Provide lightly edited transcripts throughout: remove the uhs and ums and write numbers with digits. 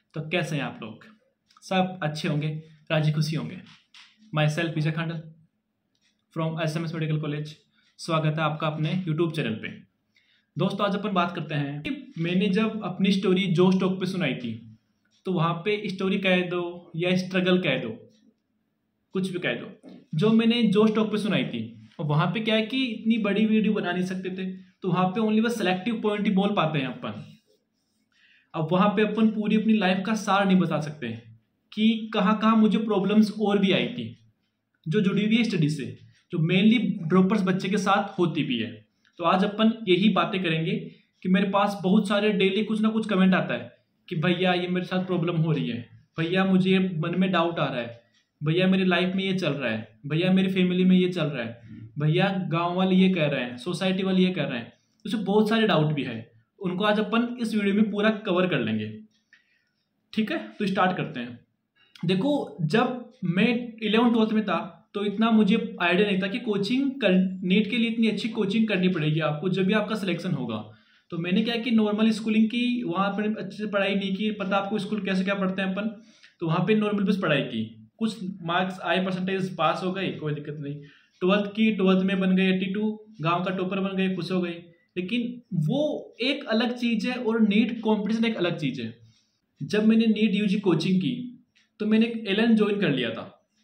तो कैसे हैं आप लोग? सब अच्छे होंगे, राजी खुशी होंगे। Myself Vijay Khandal from SMS medical college. स्वागत है आपका अपने यूट्यूब चैनल पे। दोस्तों, आज अपन बात करते हैं कि मैंने जब अपनी स्टोरी जो स्टॉक पे सुनाई थी, तो वहाँ पे स्टोरी कह दो या स्ट्रगल कह दो, कुछ भी कह दो, जो मैंने जो स्टॉक पे सुनाई थी, और वहाँ पे क्या है कि इतनी बड़ी वीडियो बना नहीं सकते थे, तो वहाँ पे ओनली बस सेलेक्टिव पॉइंट ही बोल पाते हैं अपन। अब वहाँ पे अपन पूरी अपनी लाइफ का सार नहीं बता सकते कि कहाँ कहाँ मुझे प्रॉब्लम्स और भी आई थी, जो जुड़ी हुई है स्टडी से, जो मेनली ड्रॉपर्स बच्चे के साथ होती भी है। तो आज अपन यही बातें करेंगे कि मेरे पास बहुत सारे डेली कुछ ना कुछ कमेंट आता है कि भैया ये मेरे साथ प्रॉब्लम हो रही है, भैया मुझे मन में डाउट आ रहा है, भैया मेरी लाइफ में ये चल रहा है, भैया मेरी फैमिली में ये चल रहा है, भैया गांव वाले ये कह रहे हैं, सोसाइटी वाले ये कह रहे हैं। उसमें बहुत सारे डाउट भी है, उनको आज अपन इस वीडियो में पूरा कवर कर लेंगे। ठीक है, तो स्टार्ट करते हैं। देखो, जब मैं 11th-12th में था तो इतना मुझे आइडिया नहीं था कि नीट के लिए इतनी अच्छी कोचिंग करनी पड़ेगी आपको जब भी आपका सिलेक्शन होगा। तो मैंने क्या कि नॉर्मल स्कूलिंग की, वहाँ पर अच्छे से पढ़ाई नहीं की, पता आपको स्कूल कैसे क्या पढ़ते हैं अपन, तो वहाँ पे नॉर्मल बस पढ़ाई की, कुछ मार्क्स आए, परसेंटेज पास हो गई, कोई दिक्कत नहीं। 12th में बन गए 82, गांव का टॉपर बन गए, खुश हो गए। लेकिन वो एक अलग चीज है और नीट कंपटीशन एक अलग चीज है। जब मैंने नीट यूजी कोचिंग की तो मैंने एलन ज्वाइन कर लिया था।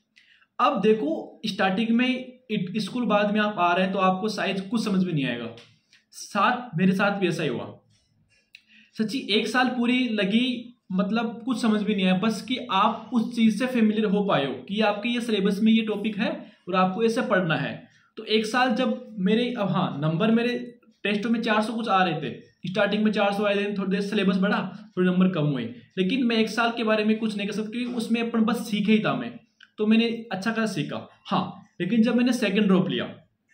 अब देखो, स्टार्टिंग में स्कूल बाद में आप आ रहे हैं तो आपको शायद कुछ समझ में नहीं आएगा। मेरे साथ भी ऐसा ही हुआ। सच्ची 1 साल पूरी लगी, मतलब कुछ समझ भी नहीं आया, बस कि आप उस चीज से फेमिलियर हो पाए हो कि आपके ये सिलेबस में ये टॉपिक है और आपको ऐसे पढ़ना है। तो 1 साल जब मेरे, अब हाँ, नंबर मेरे टेस्टों में 400 कुछ आ रहे थे, स्टार्टिंग में 400 आए थे, थोड़ी देर सिलेबस बढ़ा, थोड़े नंबर कम हुए, लेकिन मैं 1 साल के बारे में कुछ नहीं कर सकता क्योंकि उसमें अपन बस सीखे ही था मैं, तो मैंने अच्छा खासा सीखा। हाँ, लेकिन जब मैंने सेकंड ड्रॉप लिया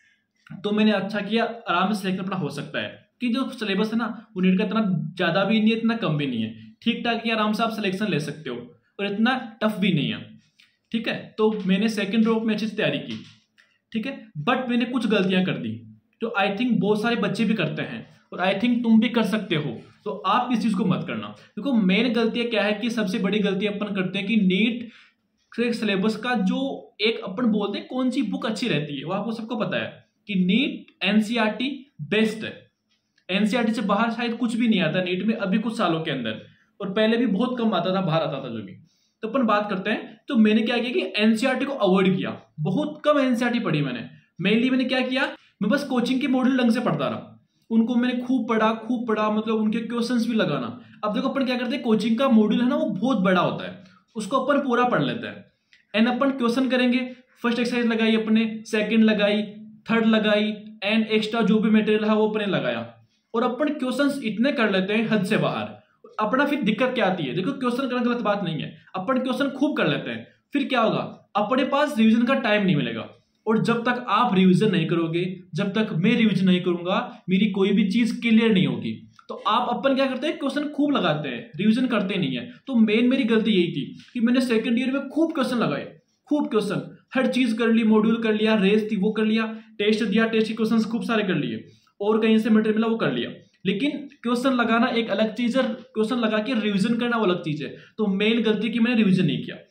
तो मैंने अच्छा किया, आराम से सिलेक्शन अपना हो सकता है कि जो सिलेबस है ना वो नीट का इतना ज्यादा भी नहीं है, इतना कम भी नहीं है, ठीक ठाक ही आराम से आप सिलेक्शन ले सकते हो और इतना टफ भी नहीं है। ठीक है, तो मैंने सेकंड ड्रॉप में अच्छी से तैयारी की। ठीक है, बट मैंने कुछ गलतियां कर दी जो आई थिंक बहुत सारे बच्चे भी करते हैं और आई थिंक तुम भी कर सकते हो, तो आप इस चीज को मत करना। देखो, मेन गलतियां क्या है कि सबसे बड़ी गलती अपन करते हैं कि नीट के सिलेबस का जो एक अपन बोलते हैं कौन सी बुक अच्छी रहती है, वो आपको सबको पता है कि नीट NCERT बेस्ट है। NCERT से बाहर शायद कुछ भी नहीं आता नीट में अभी कुछ सालों के अंदर, और पहले भी बहुत कम आता था, बाहर आता था जो भी। तो अपन बात करते हैं, तो मैंने क्या किया कि NCERT को अवॉइड किया, बहुत कम NCERT पढ़ी मैंने। मेनली मैंने क्या किया, मैं बस कोचिंग के मॉड्यूल ढंग से पढ़ता रहा, उनको मैंने खूब पढ़ा, मतलब उनके क्वेश्चंस भी लगाना। अब देखो, अपन क्या करते हैं, कोचिंग का मॉड्यूल है ना वो बहुत बड़ा होता है, उसको अपन पूरा पढ़ लेते हैं एंड अपन क्वेश्चन करेंगे। फर्स्ट एक्सरसाइज लगाई अपने, सेकंड लगाई, थर्ड लगाई, एंड एक्स्ट्रा जो भी मटेरियल है वो अपने लगाया, और अपन क्वेश्चंस इतने कर लेते हैं हद से बाहर। अपना फिर दिक्कत क्या आती है, देखो क्वेश्चन करना गलत बात नहीं है, अपन क्वेश्चन खूब कर लेते हैं, फिर क्या होगा, अपने पास रिवीजन का टाइम नहीं मिलेगा। और जब तक आप रिवीजन नहीं करोगे, जब तक मैं रिवीजन नहीं करूंगा, मेरी कोई भी चीज क्लियर नहीं होगी। तो आप अपन क्या करते हैं, क्वेश्चन खूब लगाते हैं, रिवीजन करते नहीं है। तो मेरी गलती यही थी कि मैंने सेकंड ईयर में खूब क्वेश्चन लगाए, खूब क्वेश्चन, हर चीज कर ली, मॉड्यूल कर लिया, रेस थी वो कर लिया, टेस्ट दिया, टेस्ट के क्वेश्चन खूब सारे कर लिए, और कहीं से मटेरियल मिला वो कर लिया। लेकिन क्वेश्चन लगाना एक अलग चीज है, क्वेश्चन लगा के रिविजन करना वो अलग चीज है। तो मेन गलती की मैंने रिविजन नहीं किया।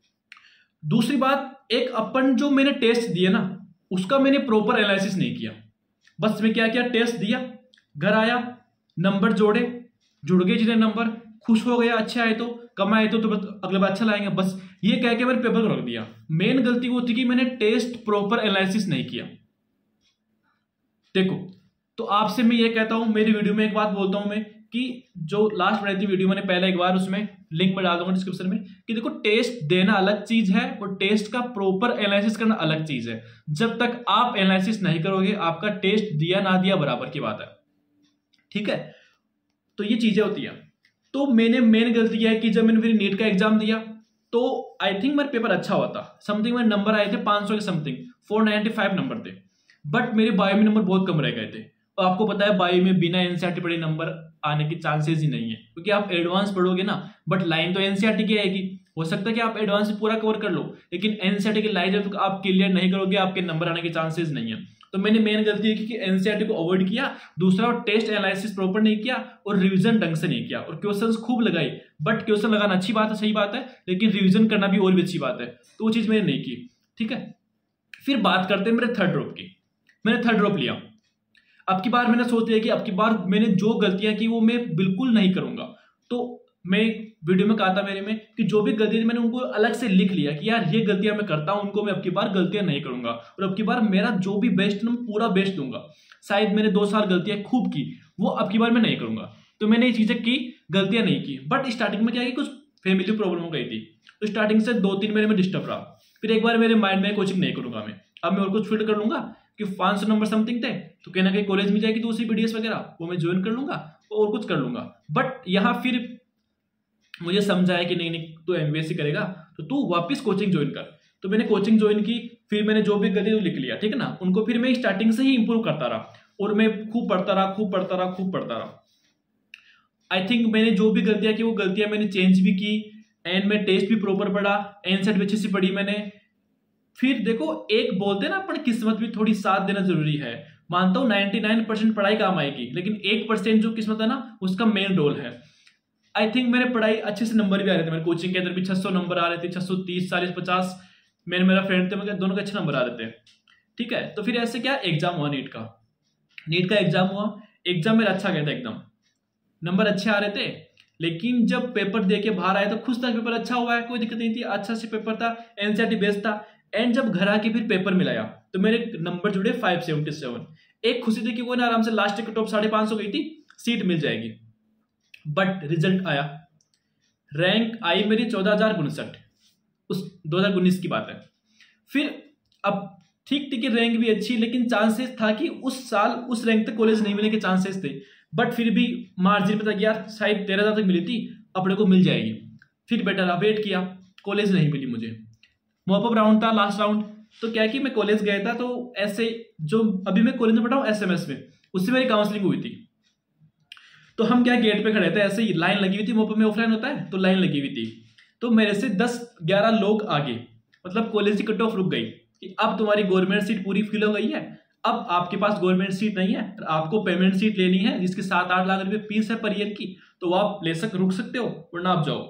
दूसरी बात, एक अपन जो मैंने टेस्ट दिया ना, उसका मैंने प्रॉपर एनालिसिस नहीं किया। बस मैं क्या किया, टेस्ट दिया, घर आया, नंबर जोड़े, जुड़ गए जितने नंबर, खुश हो गया, अच्छे आए तो, कम आए तो अगले बार अच्छा लाएंगे, बस ये कह के मैंने पेपर को रख दिया। मेन गलती वो थी कि मैंने टेस्ट प्रॉपर एनालिसिस नहीं किया। देखो, तो आपसे मैं ये कहता हूं, मेरी वीडियो में एक बात बोलता हूं मैं कि जो लास्ट बनाई थी वीडियो मैंने, पहले एक बार उसमें लिंक में डाल दूंगा डिस्क्रिप्शन में, कि देखो टेस्ट देना अलग चीज है और टेस्ट का प्रॉपर एनालिसिस करना अलग चीज है। जब तक आप एनालिसिस नहीं करोगे, आपका टेस्ट दिया ना दिया बराबर की बात है। ठीक है, तो ये चीजें होती है। तो मैंने मेन गलती किया है कि जब मैंने फिर नीट का एग्जाम दिया तो आई थिंक मेरा पेपर अच्छा हुआ था, समथिंग मेरे नंबर आए थे 500 के समथिंग, 495 नंबर थे, बट मेरे बायो में नंबर बहुत कम रह गए थे। और आपको पता है बायो में बिना NCERT पढ़े नंबर आने की चांसेस ही नहीं है, क्योंकि आप एडवांस पढ़ोगे ना, बट लाइन तो NCERT की आएगी। हो सकता है कि आप एडवांस पूरा कवर कर लो, लेकिन NCERT की लाइन जब तक आप क्लियर नहीं करोगे, आपके नंबर आने के चांसेस नहीं है। तो मैंने मेन गलती की कि NCERT को अवॉइड किया, दूसरा टेस्ट एनालिसिस प्रॉपर नहीं किया और रिवीजन ढंग से नहीं किया, और क्वेश्चंस खूब लगाई, बट क्वेश्चन लगाना अच्छी बात है, सही बात है, लेकिन रिवीजन करना भी और भी अच्छी बात है, तो वो चीज़ मैंने नहीं की। ठीक है, फिर बात करते हैं मेरे थर्ड ड्रॉप की। मैंने थर्ड ड्रॉप लिया। अब की बार मैंने सोच लिया कि अब की बार मैंने जो गलतियां की वो मैं बिल्कुल नहीं करूंगा। तो मैं वीडियो में कहा था मेरे में कि जो भी गलतियां थी मैंने उनको अलग से लिख लिया कि यार ये गलतियां मैं करता हूं, उनको मैं अब की बार गलतियां नहीं करूंगा, और अब की बार मेरा जो भी बेस्ट मैं पूरा बेस्ट दूंगा। शायद मैंने 2 साल गलतियां खूब की, वो अब की बार मैं नहीं करूंगा। तो मैंने ये चीजें की, गलतियां नहीं की। बट स्टार्टिंग में क्या है कि कुछ फैमिली प्रॉब्लम हो गई थी, तो स्टार्टिंग से 2-3 महीने में डिस्टर्ब रहा। फिर एक बार मेरे माइंड में कोचिंग नहीं करूंगा मैं, अब मैं और कुछ फीड कर लूंगा कि 500 नंबर समथिंग थे, तो कहीं ना कहीं कॉलेज में जाएगी दूसरी बीडीएस वगैरह, वो मैं ज्वाइन कर लूंगा और कुछ कर लूंगा। बट यहाँ फिर मुझे समझा है कि नहीं नहीं, तू एमबीएससी करेगा तो तू वापस कोचिंग ज्वाइन कर। तो मैंने कोचिंग ज्वाइन की, फिर मैंने जो भी गलती लिख लिया, ठीक है ना, उनको फिर मैं स्टार्टिंग से ही इंप्रूव करता रहा, और मैं खूब पढ़ता रहा। आई थिंक मैंने जो भी गलतियां की वो गलतियां मैंने चेंज भी की, एंड मैं टेस्ट भी प्रॉपर पढ़ा, एनसेट भी अच्छी सी पढ़ी मैंने। फिर देखो, एक बोलते हैं ना अपन, किस्मत भी थोड़ी साथ देना जरूरी है। मानता हूं 99% पढ़ाई काम आएगी, लेकिन 1% जो किस्मत है ना, उसका मेन रोल है। आई थिंक मेरे पढ़ाई अच्छे से नंबर भी आ रहे थे, मेरे कोचिंग के अंदर भी 600 नंबर आ रहे थे, 630, 40, 50। मेरा फ्रेंड थे, मेरे दोनों के अच्छे नंबर आ रहे थे। ठीक है, तो फिर ऐसे क्या एग्जाम हुआ, नीट का एग्जाम हुआ। एग्जाम मेरा अच्छा गया था, एकदम नंबर अच्छे आ रहे थे। लेकिन जब पेपर दे के बाहर आए तो खुश था, पेपर अच्छा हुआ है, कोई दिक्कत नहीं थी, अच्छा से पेपर था, एनसीईआरटी बेस्ड था। एंड जब घर आके फिर पेपर मिलाया तो मेरे नंबर जुड़े 577। एक खुशी थी कि वो ना आराम से लास्ट के टॉप 550 गई थी, सीट मिल जाएगी। बट रिजल्ट आया, रैंक आई मेरी 14,059, उस 2019 की बात है। फिर अब ठीक ठीक रैंक भी अच्छी, लेकिन चांसेस था कि उस साल उस रैंक तक कॉलेज नहीं मिलने के चांसेस थे। बट फिर भी मार्जिन पता कि यार शायद 13,000 तक मिली थी, अपने को मिल जाएगी। फिर बेटर रहा, वेट किया, कॉलेज नहीं मिली मुझे। मॉपअप राउंड था, लास्ट राउंड। तो क्या कि मैं कॉलेज गया था, तो ऐसे जो अभी मैं कॉलेज में पढ़ा हूँ एसएमएस में, उससे मेरी काउंसलिंग हुई थी। तो हम क्या गेट पे खड़े थे, ऐसे ही लाइन लगी हुई थी, मॉपअप में ऑफलाइन होता है तो लाइन लगी हुई थी। तो मेरे से 10-11 लोग आगे, मतलब कॉलेज की कट ऑफ रुक गई कि अब तुम्हारी गवर्नमेंट सीट पूरी फिल हो गई है, अब आपके पास गवर्नमेंट सीट नहीं है, आपको पेमेंट सीट लेनी है जिसकी 7-8 लाख रुपए फीस है पर ईयर की, तो आप रुक सकते हो, वरना आप जाओ।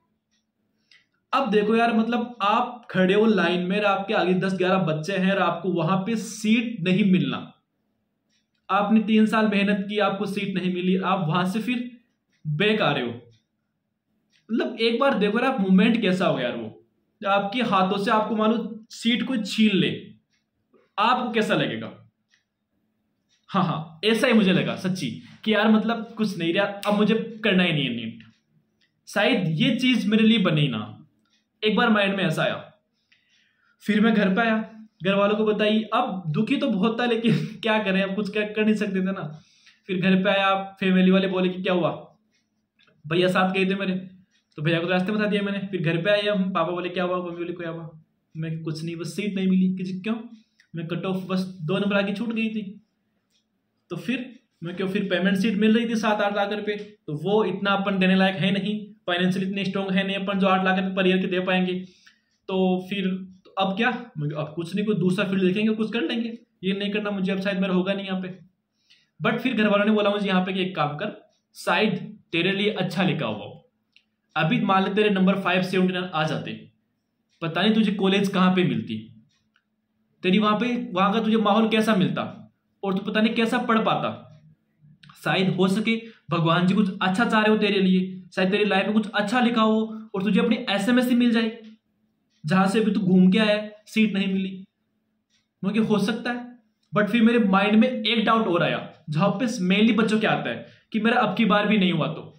अब देखो यार, मतलब आप खड़े हो लाइन में, आपके आगे 10-11 बच्चे हैं और आपको वहां पे सीट नहीं मिलना। आपने 3 साल मेहनत की, आपको सीट नहीं मिली, आप वहां से फिर बैक आ रहे हो। मतलब एक बार देखो यार, आप मूवमेंट कैसा हो यार, वो आपके हाथों से आपको मानो सीट को छीन ले, आपको कैसा लगेगा। हाँ, ऐसा ही मुझे लगा सच्ची कि यार मतलब कुछ नहीं रहा, अब मुझे करना ही नहीं है नीट, शायद ये चीज मेरे लिए बनी ना। एक बार माइंड में ऐसा आया। फिर मैं घर पे आया, घर वालों को बताई। अब दुखी तो बहुत था, लेकिन क्या करें, अब कुछ क्या कर नहीं सकते थे ना। फिर घर पे आया, फैमिली वाले बोले कि क्या हुआ, भैया साथ गए थे मेरे, तो भैया को रास्ते बता दिया मैंने। फिर घर पे आया, हम पापा बोले क्या हुआ, मम्मी बोले क्या हुआ, मैं कुछ नहीं, बस सीट नहीं मिली। कि क्यों, मैं कट ऑफ बस 2 नंबर आगे छूट गई थी। तो फिर मैं क्यों, फिर पेमेंट सीट मिल रही थी 7-8 लाख रुपए, तो वो इतना अपन देने लायक है नहीं, फाइनेंशियल इतने स्ट्रॉन्ग है नहीं अपन जो 8 लाख रुपए पर ईयर के दे पाएंगे। तो फिर तो अब क्या, अब कुछ नहीं, कोई दूसरा फील्ड देखेंगे, कुछ कर लेंगे, ये नहीं करना मुझे, अब शायद मेरा होगा नहीं यहाँ पे। बट फिर घर वालों ने बोला मुझे यहाँ पे कि एक काम कर, शायद तेरे लिए अच्छा लिखा हुआ हो। अभी मान ले तेरे नंबर 579 आ जाते, पता नहीं तुझे कॉलेज कहाँ पे मिलती, तेरी वहां का तुझे माहौल कैसा मिलता, और तू पता नहीं कैसा पढ़ पाता। शायद हो सके भगवान जी कुछ अच्छा चाह रहे हो तेरे लिए, शायद तेरी लाइफ में कुछ अच्छा लिखा हो और तुझे अपनी एसएमएस ही मिल जाए, जहां से अभी तू घूम के आया, सीट नहीं मिली। मुझे हो सकता है। बट फिर मेरे माइंड में एक डाउट और आया, जहां पे मेनली बच्चों क्या आता है कि मेरा अब की बार भी नहीं हुआ। तो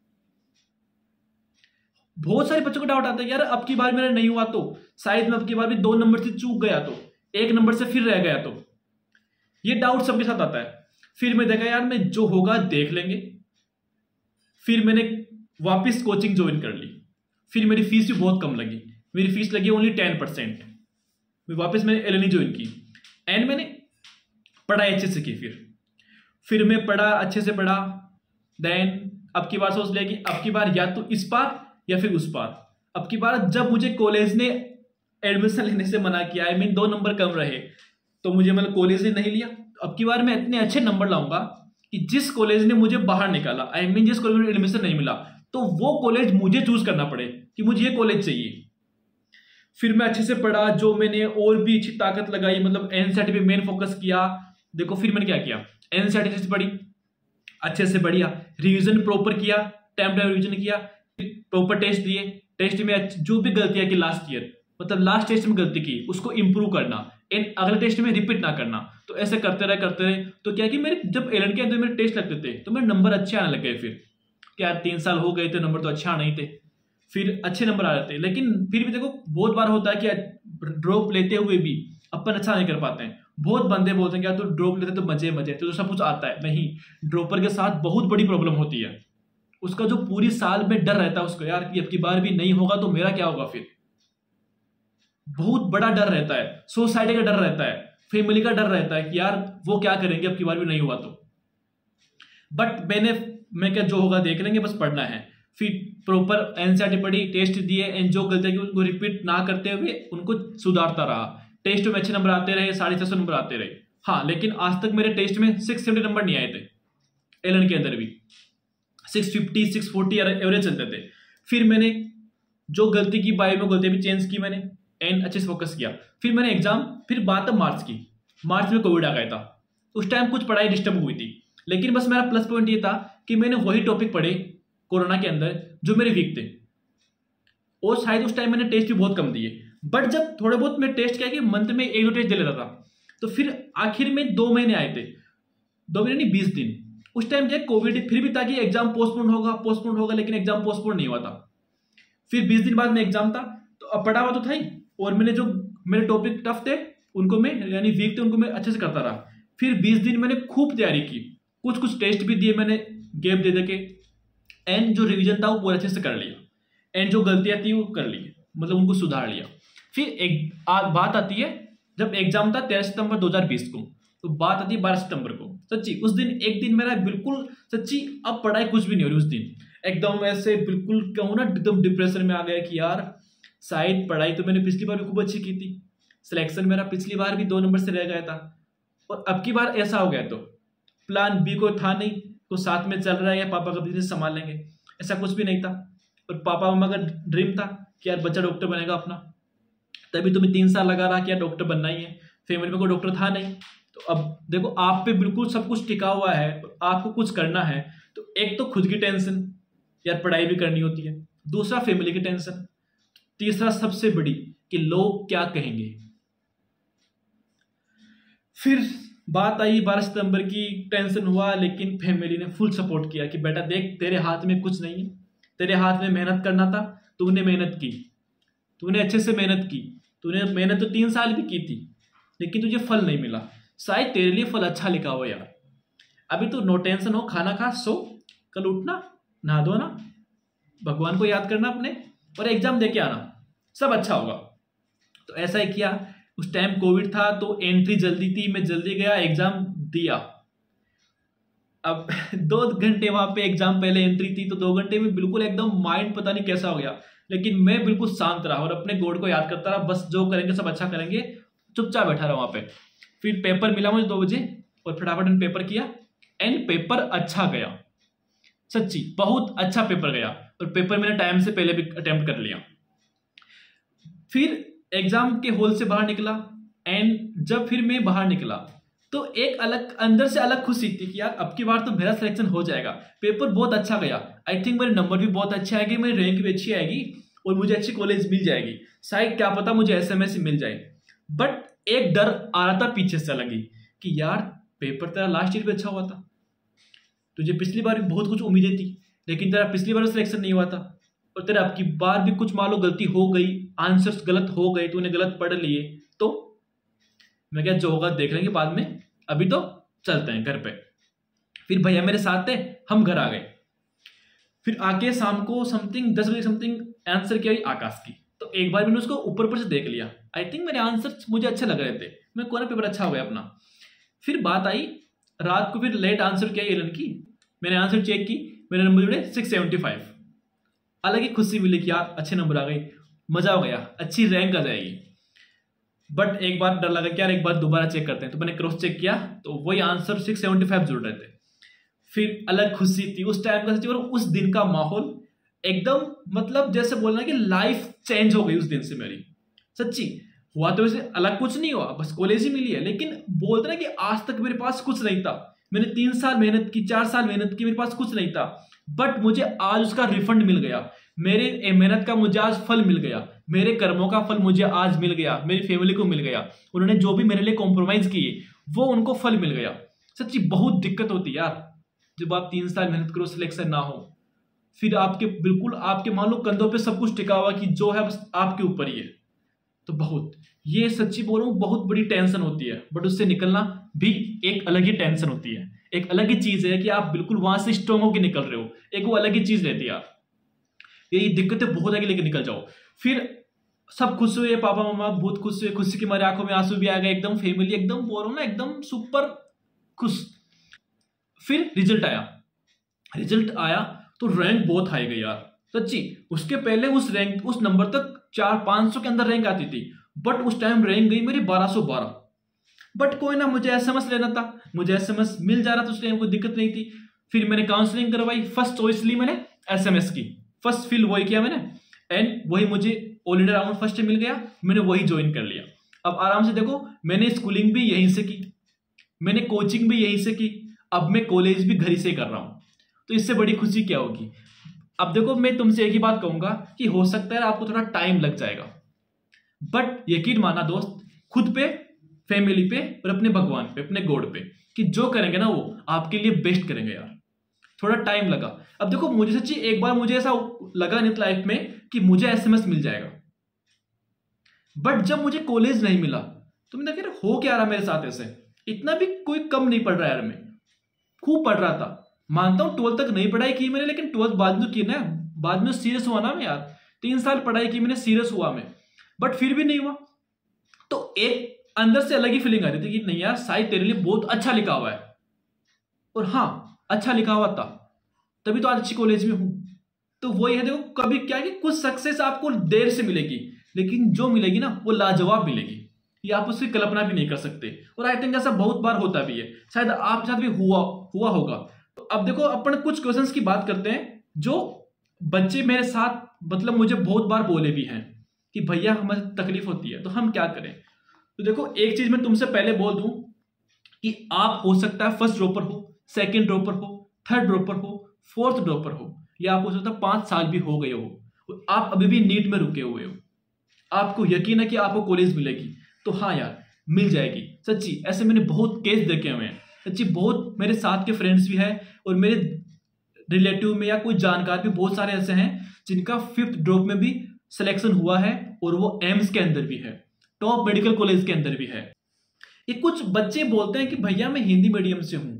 बहुत सारे बच्चों को डाउट आता है, यार अब की बार मेरा नहीं हुआ तो शायद मैं अब की बार भी 2 नंबर से चूक गया, तो 1 नंबर से फिर रह गया, तो ये डाउट सबके साथ आता है। फिर मैं देखा यार मैं जो होगा देख लेंगे। फिर मैंने वापस कोचिंग ज्वाइन कर ली। फिर मेरी फीस भी बहुत कम लगी, मेरी फीस लगी ओनली 10%। मैंने एलएलबी ज्वाइन की एंड मैंने पढ़ाई अच्छे से की। फिर मैं पढ़ा, अच्छे से पढ़ा। देन अब की बार सोच लिया कि अब की बार या तो इस पार या फिर उस पार। अब की बार जब मुझे कॉलेज ने एडमिशन लेने से मना किया, आई मीन 2 नंबर कम रहे, तो मुझे मतलब कॉलेज ही नहीं लिया। अब की बार मैं इतने अच्छे नंबर लाऊंगा कि जिस कॉलेज ने मुझे बाहर निकाला, आई मीन जिस कॉलेज में एडमिशन नहीं मिला, तो वो कॉलेज मुझे चूज करना पड़े कि मुझे ये कॉलेज चाहिए। फिर मैं अच्छे से पढ़ा, जो मैंने और भी अच्छी ताकत लगाई, मतलब एनसीईआरटी पे मेन फोकस किया। देखो फिर मैंने क्या किया, एनसीईआरटी से पढ़ी, अच्छे से बढ़िया, रिवीजन प्रॉपर किया, टाइम टाइम रिवीजन किया, प्रॉपर टेस्ट दिए। टेस्ट में जो भी गलतियां की लास्ट ईयर, मतलब लास्ट टेस्ट में गलती की, उसको इंप्रूव करना एंड अगले टेस्ट में रिपीट ना करना। तो ऐसे करते रहे। तो क्या कि मेरे जब एलएन के अंदर मेरे टेस्ट लगते थे तो मेरे नंबर अच्छे आने लग गए। फिर क्या 3 साल हो गए थे, नंबर तो अच्छे आने ही थे, फिर अच्छे नंबर आ रहे थे। लेकिन फिर भी देखो बहुत बार होता है कि ड्रॉप लेते हुए भी अपन अच्छा नहीं कर पाते हैं। बहुत बंदे बोलते हैं कि यार तो ड्रॉप लेते तो मजे मजे तो सब कुछ आता है। नहीं, ड्रॉपर के साथ बहुत बड़ी प्रॉब्लम होती है। उसका जो पूरी साल में डर रहता है उसको, यार कि अब की बार भी नहीं होगा तो मेरा क्या होगा। फिर बहुत बड़ा डर रहता है, सोसाइटी का डर रहता है, फैमिली का डर रहता है कि यार वो क्या करेंगे अब की बार भी नहीं हुआ तो। बट मैं क्या, जो होगा देख लेंगे, बस पढ़ना है। फिर प्रॉपर एनसीईआरटी पढ़ी, टेस्ट दिए एंड जो गलतियां की उनको रिपीट ना करते हुए उनको सुधारता रहा। टेस्ट में अच्छे नंबर आते रहे, 650 नंबर आते रहे। हाँ, लेकिन आज तक मेरे टेस्ट में 670 नंबर नहीं आए थे। एलएन के अंदर भी 650 640 एवरेज चलते थे। फिर मैंने जो गलती की, बायो में गलतियां भी चेंज की मैंने एंड अच्छे से फोकस किया। फिर मैंने एग्जाम, फिर बात अब मार्च की। मार्च में कोविड आ गया था, उस टाइम कुछ पढ़ाई डिस्टर्ब हुई थी, लेकिन बस मेरा प्लस पॉइंट ये था कि मैंने वही टॉपिक पढ़े कोरोना के अंदर जो मेरे वीक थे। और शायद उस टाइम मैंने टेस्ट भी बहुत कम दिए, बट जब थोड़े बहुत मैं टेस्ट किया कि मंथ में 1-2 टेस्ट दे लेता था, तो फिर आखिर में 2 महीने आए थे, 2 महीने नहीं 20 दिन। उस टाइम क्या कोविड फिर भी था कि एग्जाम पोस्टपोन होगा, लेकिन एग्जाम पोस्टपोन नहीं हुआ था। फिर 20 दिन बाद में एग्जाम था, तो अब पढ़ा हुआ तो था ही, और मैंने जो मेरे टॉपिक टफ थे उनको मैं, यानी वीक थे, उनको मैं अच्छे से करता रहा। फिर 20 दिन मैंने खूब तैयारी की, कुछ कुछ टेस्ट भी दिए मैंने गैप दे के, एंड जो रिवीजन था वो पूरा अच्छे से कर लिया, एंड जो गलतियां थी वो कर ली, मतलब उनको सुधार लिया। फिर एक बात आती है, जब एग्जाम था 13 सितंबर 2020 को, तो बात आती है 12 सितंबर को। सच्ची उस दिन एक दिन मेरा बिल्कुल, सच्ची अब पढ़ाई कुछ भी नहीं हो रही उस दिन, एकदम ऐसे बिल्कुल कहूँ ना, एकदम डिप्रेशन में आ गया कि यार शायद पढ़ाई तो मैंने पिछली बार भी खूब अच्छी की थी, सिलेक्शन मेरा पिछली बार भी 2 नंबर से रह गया था, और अब की बार ऐसा हो गया। तो प्लान बी को था नहीं, तो साथ में चल रहा है या पापा का बिजनेस संभाल लेंगे, ऐसा कुछ भी नहीं था। और पापा मम्मा का ड्रीम था कि यार बच्चा डॉक्टर बनेगा अपना, तभी तुम्हें 3 साल लगा रहा कि यार डॉक्टर बनना ही है। फैमिली में कोई डॉक्टर था नहीं, तो अब देखो आप पे बिल्कुल सब कुछ टिका हुआ है, आपको कुछ करना है। तो एक तो खुद की टेंशन, यार पढ़ाई भी करनी होती है, दूसरा फैमिली की टेंशन, तीसरा सबसे बड़ी कि लोग क्या कहेंगे। फिर बात आई 12 सितंबर की, टेंशन हुआ, लेकिन फैमिली ने फुल सपोर्ट किया कि बेटा देख तेरे हाथ में कुछ नहीं है, तेरे हाथ में मेहनत करना था, तूने मेहनत की, तूने अच्छे से मेहनत की, तूने मेहनत तो 3 साल भी की थी, लेकिन तुझे फल नहीं मिला, शायद तेरे लिए फल अच्छा लिखा हो यार। अभी तो नो टेंशन हो, खाना खा, सो, कल उठना, नहा धोना, भगवान को याद करना अपने, और एग्जाम दे के आना, सब अच्छा होगा। तो ऐसा ही किया। उस टाइम कोविड था तो एंट्री जल्दी थी, मैं जल्दी गया, एग्जाम दिया। अब 2 घंटे वहां पे एग्जाम पहले एंट्री थी, तो 2 घंटे में बिल्कुल एकदम माइंड पता नहीं कैसा हो गया, लेकिन मैं बिल्कुल शांत रहा और अपने गॉड को याद करता रहा, बस जो करेंगे सब अच्छा करेंगे, चुपचाप बैठा रहा वहां पे। फिर पेपर मिला मुझे 2 बजे, और फटाफट मैंने पेपर किया, एंड पेपर अच्छा गया, सच्ची बहुत अच्छा पेपर गया, और पेपर मैंने टाइम से पहले भी अटेम्प्ट कर लिया। फिर एग्जाम के हॉल से बाहर निकला, एंड जब फिर मैं बाहर निकला तो एक अलग अंदर से अलग खुशी थी कि यार अब की बार तो मेरा सिलेक्शन हो जाएगा, पेपर बहुत अच्छा गया, आई थिंक मेरे नंबर भी बहुत अच्छे आएंगे, मेरी रैंक भी अच्छी आएगी, और मुझे अच्छी कॉलेज मिल जाएगी, शायद क्या पता मुझे एसएमएस मिल जाए। बट एक डर आ रहा था पीछे से लगी कि यार पेपर तेरा लास्ट ईयर भी अच्छा हुआ था, तुझे पिछली बार भी बहुत कुछ उम्मीदें थी, लेकिन तेरा पिछली बार सिलेक्शन नहीं हुआ था, और तेरा अब की बार भी कुछ मान लो गलती हो गई, आंसर्स गलत हो गए, तूने गलत पढ़ लिए, तो मैं क्या जो होगा देख लेंगे बाद में, अभी तो चलते हैं घर पे। फिर भैया मेरे साथ थे, हम घर आ गए। फिर आके शाम को समथिंग 10 बजे समथिंग आंसर किया आकाश की, तो एक बार मैंने उसको ऊपर से देख लिया, आई थिंक मेरे आंसर मुझे अच्छे लग रहे थे, मैं कोना पेपर अच्छा हो गया अपना। फिर बात आई रात को, फिर लेट आंसर किया एलन की, मैंने आंसर चेक की, मेरे नंबर जुड़े 675, अलग ही खुशी मिली कि यार अच्छे नंबर आ गए, मजा हो गया, अच्छी रैंक आ जाएगी। बट एक बार डर लगा कि यार एक बार दोबारा चेक करते हैं, तो मैंने क्रॉस चेक किया, तो वही आंसर 675 जुड़ रहे थे। फिर अलग खुशी थी उस टाइम का, और उस दिन का माहौल एकदम मतलब जैसे बोलना कि लाइफ चेंज हो गई उस दिन से मेरी, सच्ची। हुआ तो वैसे अलग कुछ नहीं हुआ, बस कॉलेज ही मिली है, लेकिन बोलते ना कि आज तक मेरे पास कुछ नहीं था। मैंने 3 साल मेहनत की, 4 साल मेहनत की, मेरे पास कुछ नहीं था, बट मुझे आज उसका रिफंड मिल गया। मेरे मेहनत का मुझे आज फल मिल गया, मेरे कर्मों का फल मुझे आज मिल गया, मेरी फैमिली को मिल गया। उन्होंने जो भी मेरे लिए कॉम्प्रोमाइज किए वो उनको फल मिल गया। सच्ची बहुत दिक्कत होती है यार, जब आप 3 साल मेहनत करो, सिलेक्शन ना हो, फिर आपके बिल्कुल आपके मान लो कंधों पे सब कुछ टिका हुआ कि जो है बस आपके ऊपर ही है। तो बहुत, ये सच्ची बोल रहा हूँ, बहुत बड़ी टेंशन होती है, बट उससे निकलना भी एक अलग ही टेंशन होती है। एक अलग ही चीज है कि आप बिल्कुल वहां से स्ट्रॉन्ग होकर निकल रहे हो, एक वो अलग ही चीज रहती है यार। यही दिक्कतें बहुत आगे लेके निकल जाओ। फिर सब खुश हुए, पापा मामा बहुत खुश हुए, खुशी की मारे आंखों में आंसू भी आ गए, एकदम फैमिली एकदम बोल रहा हूँ ना एकदम सुपर खुश। फिर रिजल्ट आया तो रैंक बहुत हाई गई यार, सच्ची। उसके पहले उस रैंक उस नंबर तक 400-500 के अंदर रैंक आती थी, बट उस टाइम रैंक गई मेरी 1212। बट कोई ना, मुझे एसएमएस लेना था, मुझे एसएमएस मिल जा रहा था उस टाइम, कोई दिक्कत नहीं थी। फिर मैंने काउंसलिंग करवाई, फर्स्ट चॉइस ली मैंने एसएमएस की, फर्स्ट फिल वही किया मैंने, एंड वही मुझे ऑल इंडिया राउंड फर्स्ट मिल गया, मैंने वही ज्वाइन कर लिया। अब आराम से देखो, मैंने स्कूलिंग भी यहीं से की, मैंने कोचिंग भी यहीं से की, अब मैं कॉलेज भी घर ही से कर रहा हूं, तो इससे बड़ी खुशी क्या होगी। अब देखो, मैं तुमसे एक ही बात कहूंगा कि हो सकता है आपको थोड़ा टाइम लग जाएगा, बट यकीन माना दोस्त, खुद पे, फैमिली पे और अपने भगवान पे, अपने गॉड पे, कि जो करेंगे ना वो आपके लिए बेस्ट करेंगे यार। थोड़ा टाइम लगा। अब देखो, मुझे सच्ची एक बार मुझे ऐसा लगा नहीं लाइफ में कि मुझे एसएमएस मिल जाएगा, बट जब मुझे कॉलेज नहीं मिला तो मैंने कहा हो क्या रहा मेरे साथ ऐसे, इतना भी कोई कम नहीं पढ़ रहा यार, मैं खूब पढ़ रहा था। मानता हूं 12th तक नहीं पढ़ाई की मैंने, लेकिन 12th बाद में की ना, बाद में सीरियस हुआ ना मैं यार, 3 साल पढ़ाई की मैंने, सीरियस हुआ मैं, बट फिर भी नहीं हुआ। तो एक अंदर से अलग ही फीलिंग आ रही थी कि नहीं यार, शायद तेरे लिए बहुत अच्छा लिखा हुआ है, और हाँ अच्छा लिखा हुआ था, तभी तो आज अच्छी कॉलेज में हूं। तो वही है, देखो कभी क्या है कि कुछ सक्सेस आपको देर से मिलेगी, लेकिन जो मिलेगी ना वो लाजवाब मिलेगी, ये आप उसकी कल्पना भी नहीं कर सकते। और आई थिंक ऐसा बहुत बार होता भी है, शायद आपके साथ भी हुआ होगा। तो अब देखो, अपन कुछ क्वेश्चंस की बात करते हैं जो बच्चे मेरे साथ मतलब मुझे बहुत बार बोले भी हैं कि भैया हमें तकलीफ होती है तो हम क्या करें। तो देखो, एक चीज मैं तुमसे पहले बोल दूं कि आप हो सकता है फर्स्ट ड्रॉपर हो, सेकंड ड्रॉपर हो, थर्ड ड्रॉपर हो, फोर्थ ड्रॉपर हो, या आप हो सकता है 5 साल भी हो गए हो, आप अभी भी नीट में रुके हुए हो, आपको यकीन है कि आपको कॉलेज मिलेगी, तो हाँ यार मिल जाएगी। सच्ची ऐसे मैंने बहुत केस देखे हुए हैं, सच्ची बहुत मेरे साथ के फ्रेंड्स भी हैं, और मेरे रिलेटिव में या कोई जानकार भी बहुत सारे ऐसे हैं जिनका 5th ड्रॉप में भी सिलेक्शन हुआ है, और वो एम्स के अंदर भी है, टॉप मेडिकल कॉलेज के अंदर भी है। ये कुछ बच्चे बोलते हैं कि भैया मैं हिंदी मीडियम से हूं,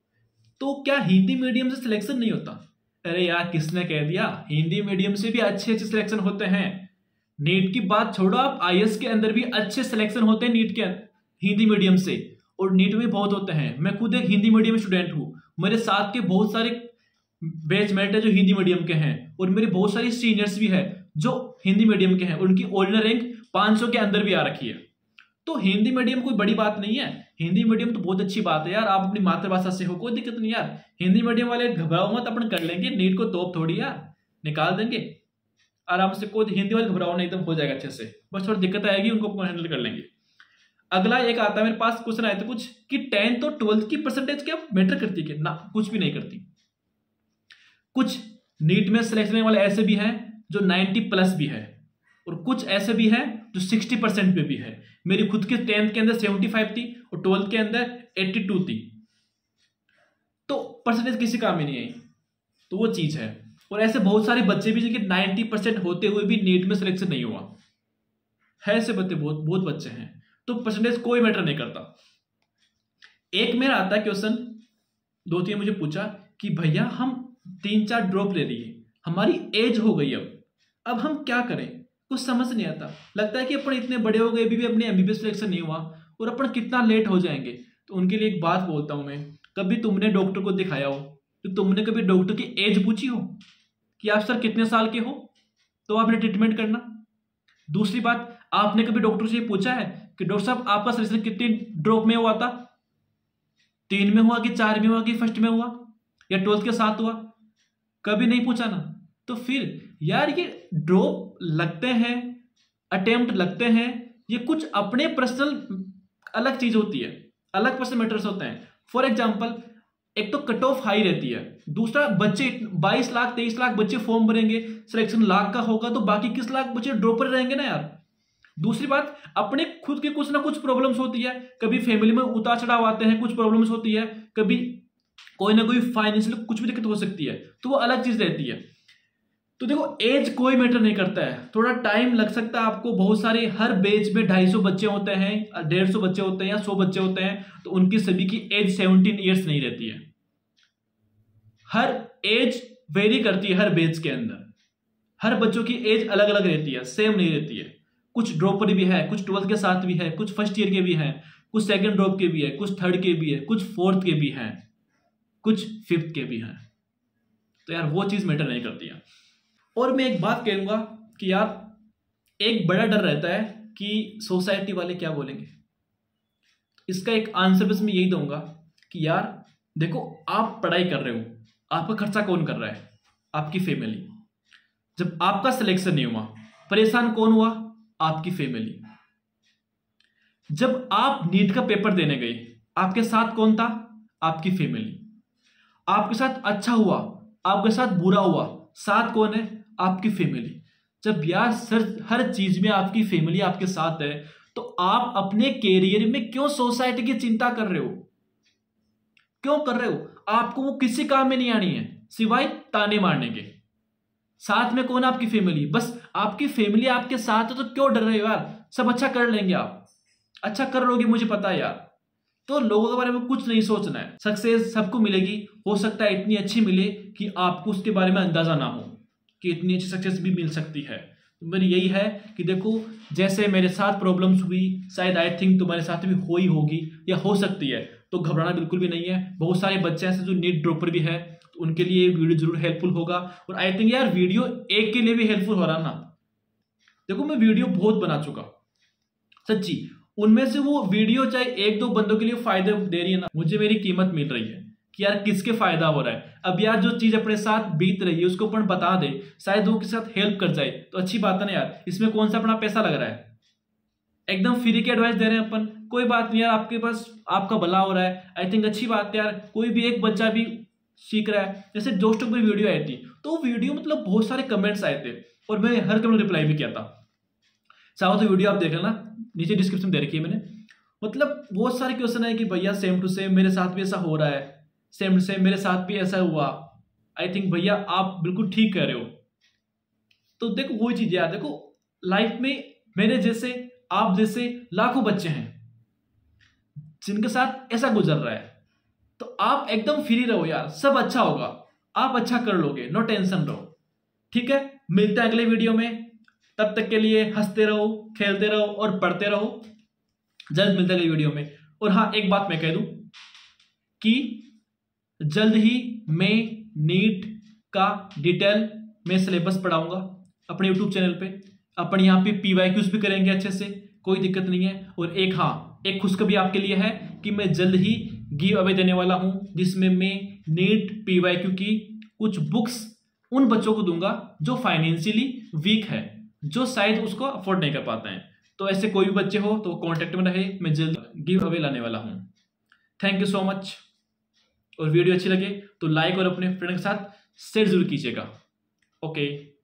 तो क्या हिंदी मीडियम से सिलेक्शन नहीं होता। अरे यार, किसने कह दिया, हिंदी मीडियम से भी अच्छे अच्छे सिलेक्शन होते हैं। नीट की बात छोड़ो, आप आईएएस के अंदर भी अच्छे सिलेक्शन होते हैं नीट के हिंदी मीडियम से, और नीट में बहुत होते हैं। मैं खुद एक हिंदी मीडियम स्टूडेंट हूँ, मेरे साथ के बहुत सारे बैचमेट है जो हिंदी मीडियम के हैं, और मेरे बहुत सारे सीनियर्स भी हैं जो हिंदी मीडियम के हैं, उनकी ओरिजिनल रैंक 500 के अंदर भी आ रखी है। तो हिंदी मीडियम कोई बड़ी बात नहीं है, हिंदी मीडियम तो बहुत अच्छी बात है यार, आप अपनी मातृभाषा से हो, कोई दिक्कत नहीं यार। हिंदी मीडियम वाले घबराओ मत, अपन कर लेंगे, नीट को तोप थोड़ी यार, निकाल देंगे आराम से। कोई हिंदी वाले घबराओ नहीं, एकदम हो जाएगा अच्छे से, बस थोड़ी दिक्कत आएगी, उनको हैंडल कर लेंगे। अगला एक आता है मेरे पास क्वेश्चन आया था कुछ कि 10th और 12th की परसेंटेज क्या मैटर करती है ना, कुछ भी नहीं करती। कुछ नीट में सिलेक्शन वाले ऐसे भी हैं जो 90+ भी है, और कुछ ऐसे भी हैं जो 60% पे भी है। मेरी खुद की 10th के अंदर 75 थी और 12th के अंदर 82 थी, तो परसेंटेज किसी काम में नहीं आई, तो वो चीज है। और ऐसे बहुत सारे बच्चे भी जिनके 90% होते हुए भी नीट में सिलेक्शन नहीं हुआ है, ऐसे बच्चे बहुत बहुत बच्चे हैं। तो परसेंटेज कोई मैटर नहीं करता। एक मेरा आता है क्वेश्चन, 2-3 मुझे पूछा कि भैया हम 3-4 ड्रॉप ले लिए, हमारी एज हो गई, अब हम क्या करें, कुछ समझ नहीं आता। लगता है कि अपन इतने बड़े हो गए, अभी भी अपने एमबीबीएस सिलेक्शन नहीं हुआ, और अपन कितना लेट हो जाएंगे। तो उनके लिए एक बात बोलता हूं मैं, कभी तुमने डॉक्टर को दिखाया हो तो तुमने कभी डॉक्टर की एज पूछी हो कि आप सर कितने साल के हो, तो आपने ट्रीटमेंट करना। दूसरी बात, आपने कभी डॉक्टर से पूछा है कि डॉक्टर साहब आपका सिलेक्शन कितनी ड्रॉप में हुआ था, 3 में हुआ कि 4 में हुआ कि फर्स्ट में हुआ या 12th के साथ हुआ, कभी नहीं पूछा ना। तो फिर यार ये ड्रॉप लगते हैं, अटेम्प्ट लगते हैं, ये कुछ अपने पर्सनल अलग चीज होती है, अलग पर्सनल मैटर्स होते हैं। फॉर एग्जाम्पल, एक तो कट ऑफ हाई रहती है, दूसरा बच्चे 22 लाख 23 लाख बच्चे फॉर्म भरेंगे, सिलेक्शन लाख का होगा तो बाकी किस लाख बच्चे ड्रॉपर रहेंगे ना यार। दूसरी बात, अपने खुद के कुछ ना कुछ प्रॉब्लम्स होती है, कभी फैमिली में उतार चढ़ाव आते हैं, कुछ प्रॉब्लम्स होती है, कभी कोई ना कोई फाइनेंशियल कुछ भी दिक्कत हो सकती है, तो वो अलग चीज रहती है। तो देखो एज कोई मैटर नहीं करता है, थोड़ा टाइम लग सकता है आपको। बहुत सारे हर बैच में 250 बच्चे होते हैं, 150 बच्चे होते हैं या 100 बच्चे होते हैं, तो उनकी सभी की एज 17 ईयर्स नहीं रहती है। हर एज वेरी करती है, हर बैच के अंदर हर बच्चों की एज अलग अलग रहती है, सेम नहीं रहती है। कुछ ड्रॉपर भी है, कुछ 12th के साथ भी है, कुछ फर्स्ट ईयर के भी हैं, कुछ सेकंड ड्रॉप के भी है, कुछ थर्ड के भी है, कुछ फोर्थ के भी हैं, कुछ फिफ्थ के भी हैं। तो यार वो चीज मैटर नहीं करती है। और मैं एक बात कहूंगा कि यार एक बड़ा डर रहता है कि सोसाइटी वाले क्या बोलेंगे। इसका एक आंसर बस मैं यही दूंगा कि यार देखो, आप पढ़ाई कर रहे हो, आपका खर्चा कौन कर रहा है? आपकी फैमिली। जब आपका सिलेक्शन नहीं हुआ, परेशान कौन हुआ? आपकी फैमिली। जब आप नीट का पेपर देने गए, आपके साथ कौन था? आपकी फैमिली। आपके साथ अच्छा हुआ, आपके साथ बुरा हुआ, साथ कौन है? आपकी फैमिली। जब यार सर हर चीज में आपकी फैमिली आपके साथ है, तो आप अपने कैरियर में क्यों सोसाइटी की चिंता कर रहे हो? क्यों कर रहे हो? आपको वो किसी काम में नहीं आनी है सिवाय ताने मारने के। साथ में कौन? आपकी फैमिली। बस आपकी फैमिली आपके साथ है तो क्यों डर रहे हो यार? सब अच्छा कर लेंगे, आप अच्छा कर लोगे, मुझे पता है यार। तो लोगों के बारे में कुछ नहीं सोचना है। सक्सेस सबको मिलेगी, हो सकता है इतनी अच्छी मिले कि आपको उसके बारे में अंदाजा ना हो कि इतनी अच्छी सक्सेस भी मिल सकती है। तो मेरी यही है कि देखो, जैसे मेरे साथ प्रॉब्लम्स हुई, शायद आई थिंक तुम्हारे साथ भी हुई होगी या हो सकती है। तो घबराना बिल्कुल भी नहीं है। बहुत सारे बच्चे ऐसे जो नीट ड्रॉपर भी है, तो उनके लिए वीडियो जरूर हेल्पफुल होगा। और आई थिंक यार वीडियो एक के लिए भी हेल्पफुल हो रहा ना। देखो मैं वीडियो बहुत बना चुका सच्ची, उनमें से वो वीडियो चाहे 1-2 बंदों के लिए फायदे दे रही है ना, मुझे मेरी कीमत मिल रही है कि यार किसके फायदा हो रहा है। अब यार जो चीज अपने साथ बीत रही है उसको अपन बता दे, शायद वो के साथ हेल्प कर जाए, तो अच्छी बात है ना यार। इसमें कौन सा अपना पैसा लग रहा है? एकदम फ्री की एडवाइस दे रहे हैं अपन। कोई बात नहीं यार, आपके पास आपका भला हो रहा है, आई थिंक अच्छी बात है यार। कोई भी एक बच्चा भी सीख रहा है। जैसे दोस्तों की वीडियो आई थी, तो वीडियो मतलब बहुत सारे कमेंट्स आए थे और मैं हर कमेंट रिप्लाई भी किया था। चाहो तो वीडियो आप देख लेना, नीचे डिस्क्रिप्शन दे रखी है मैंने। मतलब बहुत सारे क्वेश्चन है कि भैया सेम टू सेम मेरे साथ भी ऐसा हो रहा है, सेम टू सेम मेरे साथ भी ऐसा हुआ, आई थिंक भैया आप बिल्कुल ठीक कह रहे हो। तो देखो वही चीज यार, देखो लाइफ में मेरे जैसे आप जैसे लाखों बच्चे हैं जिनके साथ ऐसा गुजर रहा है। तो आप एकदम फ्री रहो यार, सब अच्छा होगा, आप अच्छा कर लोगे, नो टेंशन रहो। ठीक है, मिलते हैं अगले वीडियो में। तब तक के लिए हंसते रहो, खेलते रहो और पढ़ते रहो। जल्द मिलते हैं अगले वीडियो में। और हाँ, एक बात मैं कह दूं कि जल्द ही मैं नीट का डिटेल में सिलेबस पढ़ाऊंगा अपने यूट्यूब चैनल पे। अपन यहाँ पे PYQs भी करेंगे अच्छे से, कोई दिक्कत नहीं है। और एक खुशखबरी आपके लिए है कि मैं जल्द ही गिव अवे देने वाला हूं, जिसमें मैं नीट PYQ की कुछ बुक्स उन बच्चों को दूंगा जो फाइनेंशियली वीक है, जो शायद उसको अफोर्ड नहीं कर पाते हैं। तो ऐसे कोई भी बच्चे हो तो कॉन्टेक्ट में रहे, मैं जल्द गिव अवे लाने वाला हूं। Thank you so much. और वीडियो अच्छी लगे तो लाइक और अपने फ्रेंड के साथ शेयर जरूर कीजिएगा। ओके।